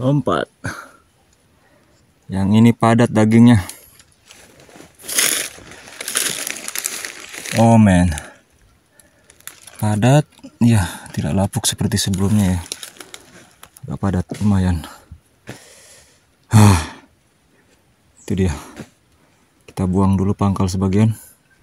Lompat. Yang ini padat dagingnya. Oh man, padat, ya tidak lapuk seperti sebelumnya ya. Agak padat lumayan. Itu dia. Kita buang dulu pangkal sebagian.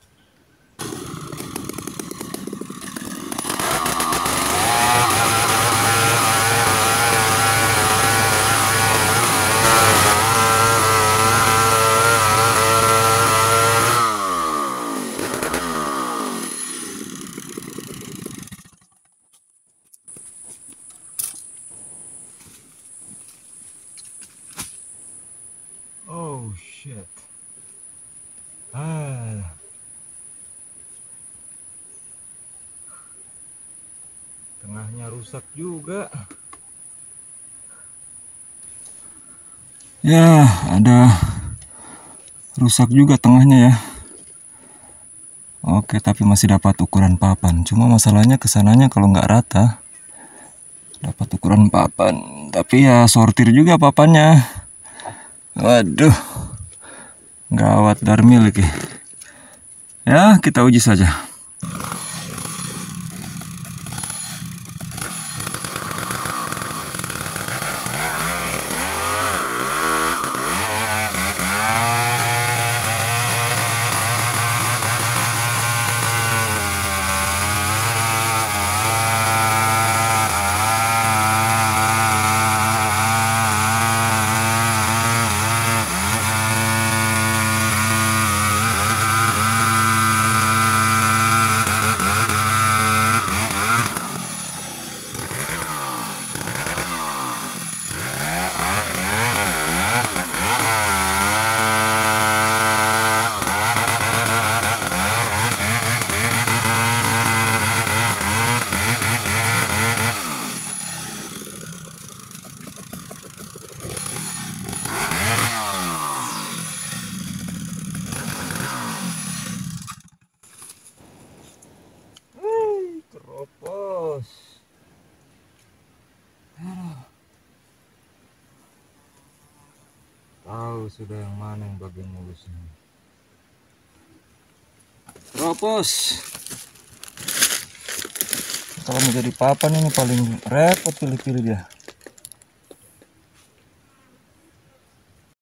Oh shit. Tengahnya rusak juga. Ya, ada rusak juga tengahnya ya. Oke, tapi masih dapat ukuran papan. Cuma masalahnya kesananya kalau nggak rata, dapat ukuran papan. Tapi ya sortir juga papannya. Waduh, gawat Darmil lagi. Ya, kita uji saja. Keropos. Tahu sudah yang mana yang bagian mulusnya. Keropos. Kalau menjadi papan ini paling repot pilih-pilih dia.